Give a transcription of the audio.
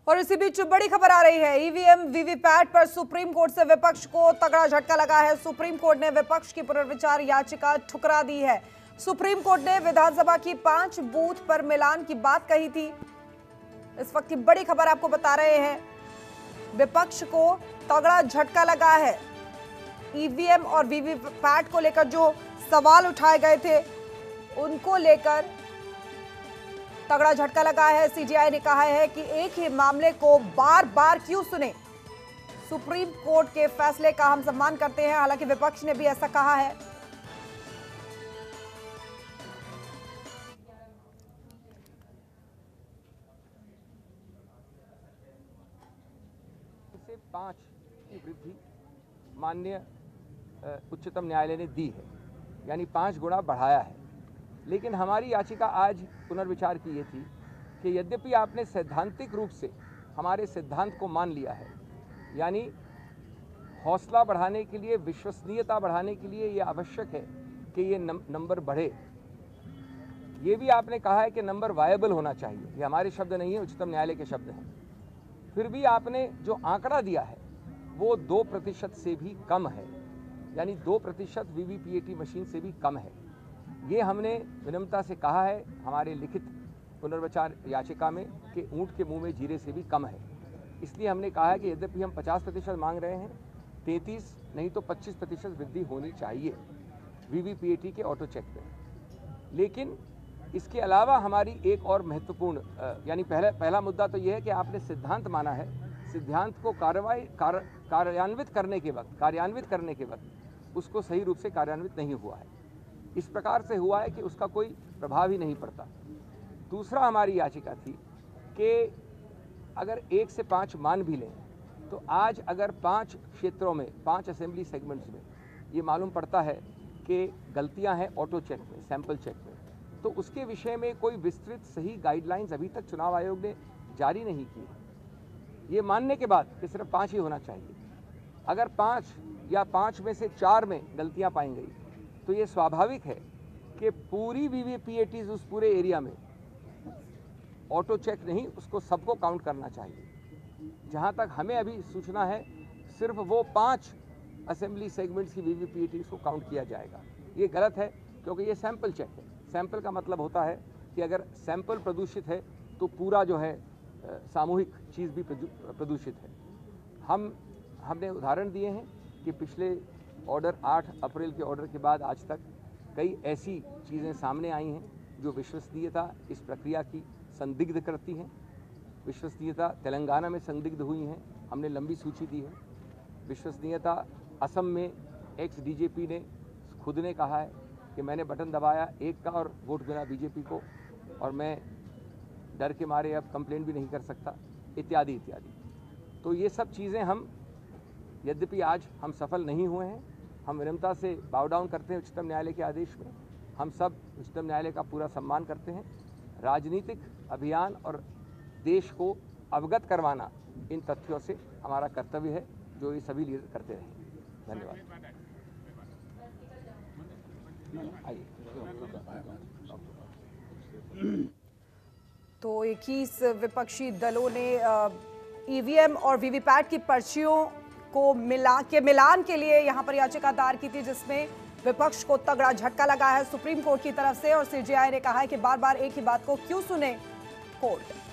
और इसी बीच बड़ी खबर आ रही है, ईवीएम वीवीपैट पर सुप्रीम कोर्ट से विपक्ष को तगड़ा झटका लगा है। सुप्रीम कोर्ट ने विपक्ष की पुनर्विचार याचिका ठुकरा दी है। सुप्रीम कोर्ट ने विधानसभा की 5 बूथ पर मिलान की बात कही थी। इस वक्त की बड़ी खबर आपको बता रहे हैं, विपक्ष को तगड़ा झटका लगा है। ईवीएम और वीवीपैट को लेकर जो सवाल उठाए गए थे उनको लेकर तगड़ा झटका लगा है। सीजेआई ने कहा है कि एक ही मामले को बार बार क्यों सुने। सुप्रीम कोर्ट के फैसले का हम सम्मान करते हैं, हालांकि विपक्ष ने भी ऐसा कहा है। इसे 5 की वृद्धि माननीय उच्चतम न्यायालय ने दी है, यानी 5 गुना बढ़ाया है। लेकिन हमारी याचिका आज पुनर्विचार की ये थी कि यद्यपि आपने सैद्धांतिक रूप से हमारे सिद्धांत को मान लिया है, यानी हौसला बढ़ाने के लिए, विश्वसनीयता बढ़ाने के लिए ये आवश्यक है कि ये नंबर बढ़े। ये भी आपने कहा है कि नंबर वायबल होना चाहिए, ये हमारे शब्द नहीं है, उच्चतम न्यायालय के शब्द हैं। फिर भी आपने जो आंकड़ा दिया है वो 2% से भी कम है, यानी 2% वीवीपीएटी मशीन से भी कम है। ये हमने विनम्रता से कहा है हमारे लिखित पुनर्विचार याचिका में कि ऊंट के मुंह में जीरे से भी कम है। इसलिए हमने कहा है कि यद्यपि हम 50% मांग रहे हैं, 33 नहीं तो 25% वृद्धि होनी चाहिए वीवीपीएटी के ऑटो चेक में। लेकिन इसके अलावा हमारी एक और महत्वपूर्ण यानी पहला मुद्दा तो यह है कि आपने सिद्धांत माना है, सिद्धांत को कार्यान्वित करने के वक्त उसको सही रूप से कार्यान्वित नहीं हुआ है। इस प्रकार से हुआ है कि उसका कोई प्रभाव ही नहीं पड़ता। दूसरा हमारी याचिका थी कि अगर 1 से 5 मान भी लें तो आज अगर 5 क्षेत्रों में, 5 असेंबली सेगमेंट्स में ये मालूम पड़ता है कि गलतियां हैं ऑटो चेक में, सैंपल चेक में, तो उसके विषय में कोई विस्तृत सही गाइडलाइंस अभी तक चुनाव आयोग ने जारी नहीं की है। ये मानने के बाद कि सिर्फ 5 ही होना चाहिए, अगर 5 या 5 में से 4 में गलतियां पाई गई तो ये स्वाभाविक है कि पूरी वीवीपीएटीज उस पूरे एरिया में ऑटो चेक नहीं, उसको सबको काउंट करना चाहिए। जहां तक हमें अभी सूचना है सिर्फ वो 5 असेंबली सेगमेंट्स की वीवीपीएटीज को काउंट किया जाएगा। ये गलत है क्योंकि ये सैंपल चेक है। सैंपल का मतलब होता है कि अगर सैंपल प्रदूषित है तो पूरा जो है सामूहिक चीज़ भी प्रदूषित है। हमने उदाहरण दिए हैं कि पिछले ऑर्डर 8 अप्रैल के ऑर्डर के बाद आज तक कई ऐसी चीज़ें सामने आई हैं जो विश्वसनीयता इस प्रक्रिया की संदिग्ध करती हैं। विश्वसनीयता तेलंगाना में संदिग्ध हुई हैं, हमने लंबी सूची दी है। विश्वसनीयता असम में एक्स डीजीपी ने खुद ने कहा है कि मैंने बटन दबाया 1 का और वोट मिला बीजेपी को, और मैं डर के मारे अब कंप्लेंट भी नहीं कर सकता, इत्यादि इत्यादि। तो ये सब चीज़ें हम, यद्यपि आज हम सफल नहीं हुए हैं, हम विनम्रता से बाव डाउन करते हैं उच्चतम न्यायालय के आदेश में। हम सब उच्चतम न्यायालय का पूरा सम्मान करते हैं। राजनीतिक अभियान और देश को अवगत करवाना इन तथ्यों से हमारा कर्तव्य है, जो ये सभी लीडर करते रहे। धन्यवाद। तो 21 विपक्षी दलों ने ईवीएम और वीवीपैट की पर्चियों को मिलान के लिए यहां पर याचिका दायर की थी, जिसमें विपक्ष को तगड़ा झटका लगा है सुप्रीम कोर्ट की तरफ से। और सीजेआई ने कहा है कि बार बार एक ही बात को क्यों सुने कोर्ट।